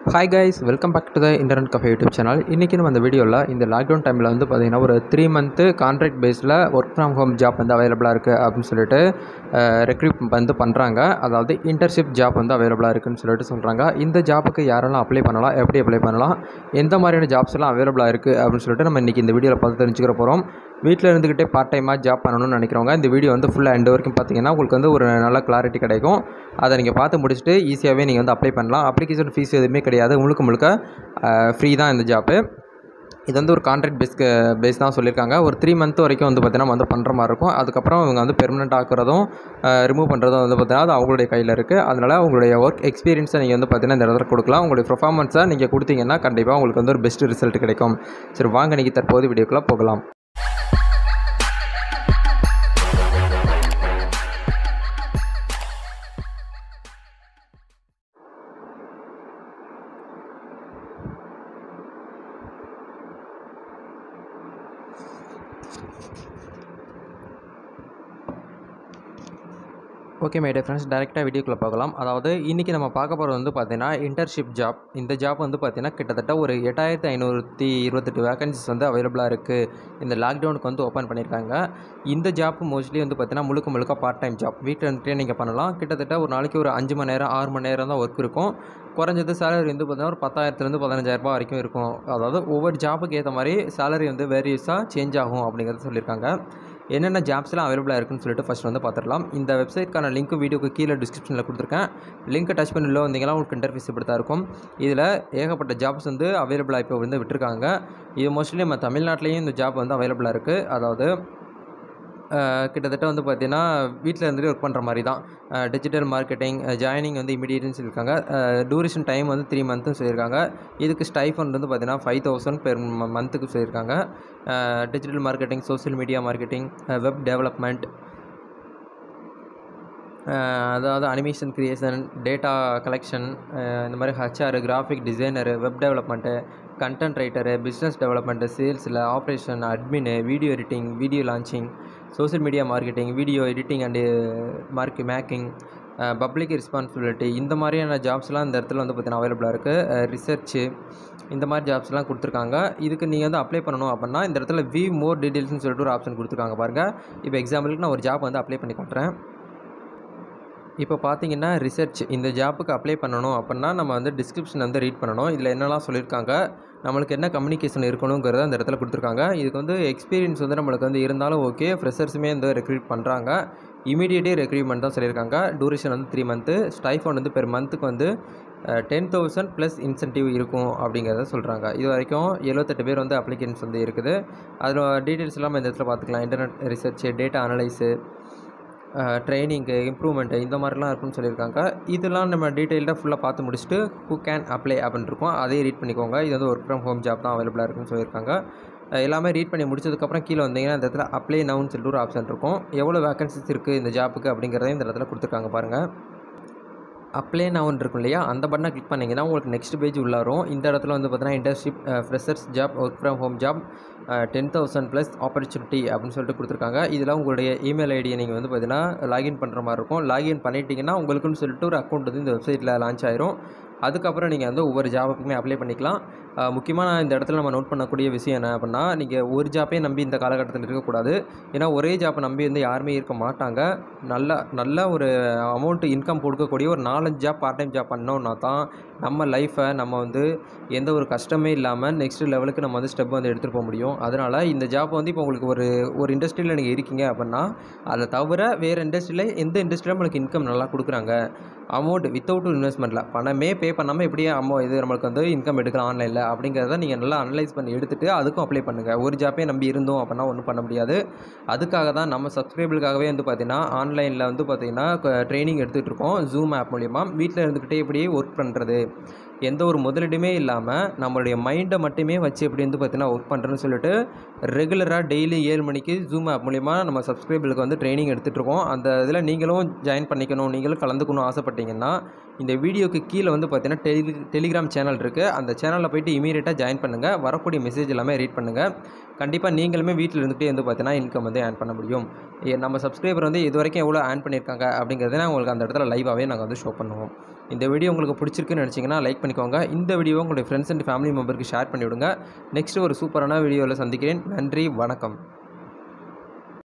Hi guys, welcome back to the internet cafe YouTube channel. இன்றைக்கி நம்ம இந்த வீடியோவில் இந்த லாக்டவுன் டைமில் வந்து பார்த்திங்கன்னா ஒரு 3 மந்த்து கான்ட்ராக்ட் பேஸில் ஒர்க் ஃப்ரம் ஹோம் ஜாப் வந்து அவைலபிளாக இருக்குது அப்படின்னு சொல்லிட்டு ரெக்ரூட் வந்து பண்ணுறாங்க. அதாவது இன்டர்ன்ஷிப் ஜாப் வந்து அவைலபிளாக இருக்குதுன்னு சொல்லிட்டு சொல்கிறாங்க. இந்த ஜாப்புக்கு யாரெல்லாம் அப்ளை பண்ணலாம், எப்படி அப்ளை பண்ணலாம், எந்த மாதிரியான ஜாப்ஸ் எல்லாம் அவைலபிளாக இருக்குது அப்படின்னு சொல்லிட்டு நம்ம இன்றைக்கி இந்த வீடியோவில் பார்த்து தெரிஞ்சுக்கிற போகிறோம். வீட்டில் இருந்துக்கிட்டே பார்ட் டைமாக ஜாப் பண்ணணும்னு நினைக்கிறவங்க இந்த வீடியோ வந்து ஃபுல்லாக எண்ட் வரைக்கும் பார்த்தீங்கன்னா உங்களுக்கு வந்து ஒரு நல்ல கிளாரிட்டி கிடைக்கும். அதை நீங்கள் பார்த்து முடிச்சுட்டு ஈஸியாகவே நீங்கள் வந்து அப்ளை பண்ணலாம். அப்ளிகேஷன் ஃபீஸ் எதுவுமே கிடையாது, முழுக்க ஃப்ரீ தான் இந்த ஜாப்பு. இது வந்து ஒரு கான்ட்ராக்ட் பேஸ் தான் சொல்லியிருக்காங்க. ஒரு 3 மந்த் வரைக்கும் வந்து பார்த்திங்கன்னா வந்து பண்ணுற மாதிரி இருக்கும். அதுக்கப்புறம் இவங்க வந்து பெர்மனெண்ட் ஆக்குறதும் ரிமூவ் பண்ணுறதும் வந்து பார்த்திங்கன்னா அது அவங்களுடைய கையில் இருக்குது. அதனால் உங்களுடைய ஒர்க் எக்ஸ்பீரியன்ஸை நீங்கள் வந்து பார்த்திங்கன்னா இந்த இடத்துல கொடுக்கலாம். உங்களுடைய பெர்ஃபார்மன்ஸை நீங்கள் கொடுத்தீங்கன்னா கண்டிப்பாக உங்களுக்கு வந்து ஒரு பெஸ்ட் ரிசல்ட் கிடைக்கும். சரி, வாங்க இன்றைக்கி தற்போது வீடியோக்குள்ளே போகலாம். ஓகே மை டியர் ஃப்ரெண்ட்ஸ், டேரெக்டாக வீடியோக்குள்ளே போகலாம். அதாவது இன்றைக்கி நம்ம பார்க்க போகிறது வந்து பார்த்திங்கன்னா இன்டர்ன்ஷிப் ஜாப். இந்த ஜாப் வந்து பார்த்திங்கன்னா கிட்டத்தட்ட ஒரு 8528 வேகன்சிஸ் வந்து அவைலபிளாக இருக்குது. இந்த லாக்டவுனுக்கு வந்து ஓப்பன் பண்ணியிருக்காங்க. இந்த ஜாப் மோஸ்ட்லி வந்து பார்த்திங்கன்னா முழுக்க பார்ட் டைம் ஜாப். வீட்டில் இருந்துகிட்டே நீங்கள் பண்ணலாம். கிட்டத்தட்ட ஒரு நாளைக்கு ஒரு 5 மணி நேரம் 6 மணி நேரம் தான் ஒர்க் இருக்கும். குறைஞ்சது சேலரி வந்து பார்த்திங்கன்னா ஒரு 10,000 15,000 வரைக்கும் இருக்கும். அதாவது ஒவ்வொரு ஜாப்புக்கு ஏற்ற மாதிரி சேலரி வந்து வேரியஸாக சேஞ்ச் ஆகும் அப்படிங்கிறத சொல்லியிருக்காங்க. என்னென்ன ஜாப்ஸ்லாம் அவைலபிளாக இருக்குன்னு சொல்லிட்டு ஃபஸ்ட் வந்து பார்த்துடலாம். இந்த வெப்சைட்க்கான லிங்க் வீடியோக்கு கீழே டிஸ்கிரிப்ஷனில் கொடுத்துருக்கேன். லிங்க்கை டச் பண்ணி உள்ள வந்தீங்கன்னா உங்களுக்கு இன்டர்ஃபேஸ் இப்படி தான் இருக்கும். இதில் ஏகப்பட்ட ஜாப்ஸ் வந்து அவைலபிளாக இப்போ வந்து விட்டுருக்காங்க. இது மோஸ்ட்லி நம்ம தமிழ்நாட்டிலையும் இந்த ஜாப் வந்து அவைலபிளாக இருக்குது. அதாவது கிட்டத்தட்ட வந்து பார்த்திங்கன்னா வீட்டில் இருந்துட்டு ஒர்க் பண்ணுற மாதிரி தான். டிஜிட்டல் மார்க்கெட்டிங் ஜாயினிங் வந்து இமீடியட்னு சொல்லியிருக்காங்க. டூரேஷன் டைம் வந்து 3 மந்த்துன்னு சொல்லியிருக்காங்க. இதுக்கு ஸ்டைஃபண்ட் வந்து பார்த்திங்கன்னா 5,000 பெர் மந்த்துக்கு சொல்லியிருக்காங்க. Digital marketing, social media marketing, web development, அதாவது அனிமேஷன் கிரியேஷன், டேட்டா கலெக்ஷன், இந்த மாதிரி HR, graphic designer, web development, content writer, business development, சேல்ஸில் operation, admin, video editing, video launching, social media marketing, video editing and making, public responsibility, இந்த மாதிரியான ஜாப்ஸ்லாம் இந்த இடத்துல வந்து பார்த்திங்கன்னா அவைலபிளாக இருக்குது. ரிசர்ச்சு, இந்த மாதிரி ஜாப்ஸ்லாம் கொடுத்துருக்காங்க. இதுக்கு நீங்கள் வந்து அப்ளை பண்ணணும் அப்படின்னா இந்த இடத்துல வியூ மோர் டீட்டெயில்ஸ்னு சொல்லிட்டு ஒரு ஆப்ஷன் கொடுத்துருக்காங்க பாருங்கள். இப்போ எக்ஸாம்பிளுக்கு நான் ஒரு ஜாப் வந்து அப்ளை பண்ணி காட்டுறேன். இப்போ பார்த்தீங்கன்னா ரிசர்ச், இந்த ஜாப்புக்கு அப்ளை பண்ணணும் அப்படின்னா நம்ம வந்து டிஸ்கிரிப்ஷன் வந்து ரீட் பண்ணணும். இதில் என்னெல்லாம் சொல்லியிருக்காங்க, நம்மளுக்கு என்ன கம்யூனிகேஷன் இருக்கணுங்கிறத அந்த இடத்துல கொடுத்துருக்காங்க. இதுக்கு வந்து எக்ஸ்பீரியன்ஸ் வந்து நம்மளுக்கு வந்து இருந்தாலும் ஓகே, ஃப்ரெஷர்ஸுமே வந்து ரெக்ரூட் பண்ணுறாங்க. இமீடியேட்டே ரெக்ரூட்மெண்ட் தான் சொல்லியிருக்காங்க. டூரேஷன் வந்து 3 மந்த்து. ஸ்டைஃபண்ட் வந்து பெர் மந்த்துக்கு வந்து 10,000 ப்ளஸ் இன்சென்டிவ் இருக்கும் அப்படிங்கிறத சொல்கிறாங்க. இது வரைக்கும் 78 பேர் வந்து அப்ளிகன்ஸ் வந்து இருக்குது. அதில் டீட்டெயில்ஸ் எல்லாம் இந்த இடத்துல பார்த்துக்கலாம். Internet research, data analyse, training, improvement, இந்த மாதிரிலாம் இருக்குன்னு சொல்லியிருக்காங்க. இதெல்லாம் நம்ம டீட்டெயில்டாக ஃபுல்லாக பார்த்து முடிச்சுட்டு ஹூ கேன் அப்ளை அப்படின்னு இருக்கும், அதையும் ரீட் பண்ணிக்கோங்க. இது வந்து ஒர்க் ஃப்ரம் ஹோம் ஜாப் தான் அவைலபிளாக இருக்குன்னு சொல்லியிருக்காங்க. எல்லாமே ரீட் பண்ணி முடிச்சதுக்கப்புறம் கீழே வந்தீங்கன்னா இந்த இடத்துல அப்ளை நவுன்னு சொல்லிட்டு ஒரு ஆப்ஷன் இருக்கும். எவ்வளோ வேகன்சிஸ் இருக்குது இந்த ஜாப்புக்கு அப்படிங்கிறதையும் இந்த இடத்துல கொடுத்துருக்காங்க பாருங்கள். அப்ளை நவுன்னு இருக்கும் இல்லையா, அந்த பட்டனை கிளிக் பண்ணிங்கன்னா உங்களுக்கு நெக்ஸ்ட் பேஜ் உள்ளாரும். இந்த இடத்துல வந்து பார்த்தீங்கன்னா internship freshers job, work from home job, 10,000 plus opportunity அப்படின்னு சொல்லிட்டு கொடுத்துருக்காங்க. இதில் உங்களுடைய இமெயில் ஐடியை நீங்கள் வந்து பார்த்தீங்கன்னா லாகின் பண்ணுற மாதிரி இருக்கும். லாகின் பண்ணிட்டீங்கன்னா உங்களுக்குன்னு சொல்லிட்டு ஒரு அக்கௌண்ட் வந்து இந்த வெப்சைட்டில் லான்ச் ஆயிரும். அதுக்கப்புறம் நீங்கள் வந்து ஒவ்வொரு ஜாபுக்குமே அப்ளை பண்ணிக்கலாம். முக்கியமாக இந்த இடத்துல நம்ம நோட் பண்ணக்கூடிய விஷயம் என்ன அப்படின்னா, நீங்கள் ஒரு ஜாப்பே நம்பி இந்த காலகட்டத்தில் இருக்கக்கூடாது. ஏன்னா ஒரே ஜாப்பை நம்பி வந்து யாருமே இருக்க மாட்டாங்க. நல்ல ஒரு அமௌண்ட்டு இன்கம் கொடுக்கக்கூடிய ஒரு 4-5 ஜாப் பார்ட் டைம் ஜாப் பண்ணோன்னா தான் நம்ம லைஃப்பை நம்ம வந்து எந்த ஒரு கஷ்டமே இல்லாமல் நெக்ஸ்ட் லெவலுக்கு நம்ம வந்து ஸ்டெப் வந்து எடுத்துகிட்டு போக முடியும். அதனால் இந்த ஜாப் வந்து இப்போ உங்களுக்கு ஒரு இண்டஸ்ட்ரியில் நீங்கள் இருக்கீங்க அப்படின்னா அதை தவிர வேறு இண்டஸ்ட்ரியில் எந்த இண்டஸ்ட்ரியில் நம்மளுக்கு இன்கம் நல்லா கொடுக்குறாங்க, அமௌண்ட் வித்தவுட் இன்வெஸ்ட்மெண்ட்டில் பணமே பே பண்ணாமல் எப்படியே இது நம்மளுக்கு வந்து இன்கம் எடுக்கலாம் ஆன்லைனில் அப்படிங்கிறத நீங்கள் நல்லா அனலைஸ் பண்ணி எடுத்துகிட்டு அதுக்கும் அப்ளை பண்ணுங்கள். ஒரு ஜாப்பே நம்பி இருந்தோம் அப்படின்னா ஒன்றும் பண்ண முடியாது. அதுக்காக தான் நம்ம சப்ஸ்கிரைபருக்காகவே வந்து பார்த்திங்கன்னா ஆன்லைனில் வந்து பார்த்திங்கன்னா ட்ரைனிங் எடுத்துகிட்டு இருக்கோம். ஜூம் ஆப் மூலிமா வீட்டில் இருந்துக்கிட்டே எப்படியே ஒர்க் பண்ணுறது, எந்த ஒரு முதலீடுமே இல்லாமல் நம்மளுடைய மைண்டை மட்டுமே வச்சு எப்படி வந்து பார்த்திங்கன்னா ஒர்க் பண்ணுறேன்னு சொல்லிட்டு ரெகுலராக டெய்லி 7 மணிக்கு ஜூம் ஆப் மூலிமா நம்ம சப்ஸ்கிரைபருக்கு வந்து ட்ரைனிங் எடுத்துகிட்ருக்கோம். அந்த இதில் நீங்களும் ஜாயின் பண்ணிக்கணும், நீங்களும் கலந்துக்கணும் ஆசைப்பட்டீங்கன்னா இந்த வீடியோக்கு கீழே வந்து பார்த்தீங்கன்னா டெலிகிராம் சேனல் இருக்குது. அந்த சேனலில் போய்ட்டு இமீடியட்டாக ஜாயின் பண்ணுங்கள். வரக்கூடிய மெசேஜ் எல்லாமே ரீட் பண்ணுங்கள். கண்டிப்பாக நீங்களுமே வீட்டில் இருந்துகிட்டே வந்து பார்த்தீங்கன்னா இன்கம் வந்து ஏர்ன் பண்ண முடியும். நம்ம சப்ஸ்கிரைபர் வந்து இது வரைக்கும் எவ்வளோ ஏர்ன் பண்ணியிருக்காங்க அப்படிங்கிறத உங்களுக்கு அந்த இடத்துல லைவாகவே நாங்கள் வந்து ஷோ பண்ணுவோம். இந்த வீடியோ உங்களுக்கு பிடிச்சிருக்குன்னு நினச்சிங்கன்னா லைக் பண்ணிக்கோங்க. இந்த வீடியோவை உங்களுடைய ஃப்ரெண்ட்ஸ் அண்ட் ஃபேமிலி மெம்பருக்கு ஷேர் பண்ணிவிடுங்க. நெக்ஸ்ட்டு ஒரு சூப்பரான வீடியோவில் சந்திக்கிறேன். நன்றி, வணக்கம்.